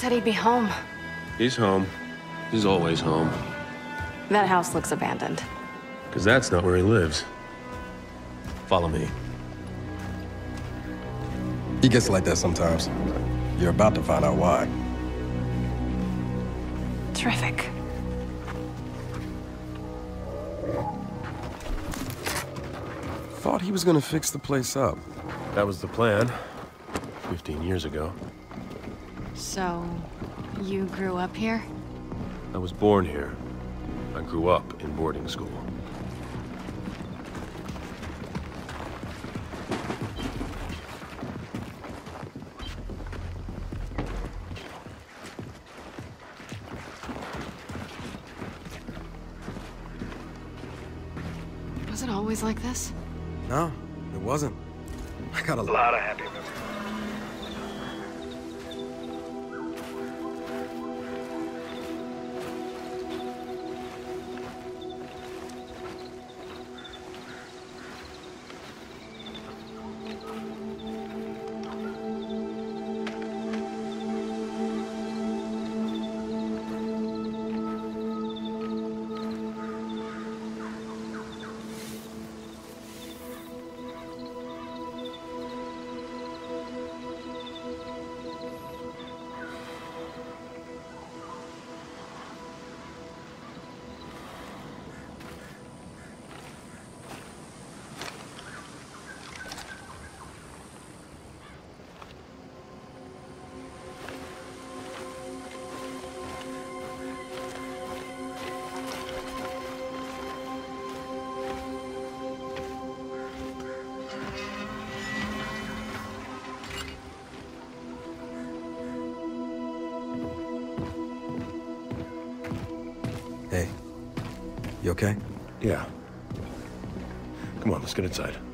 said he'd be home. He's home. He's always home. That house looks abandoned. Because that's not where he lives. Follow me. He gets like that sometimes. You're about to find out why. Terrific. Thought he was gonna fix the place up. That was the plan. 15 years ago. So, you grew up here? I was born here. I grew up in boarding school. Was it always like this? No, it wasn't. I got a lot of happy memories. Hey, you okay? Yeah. Come on, let's get inside.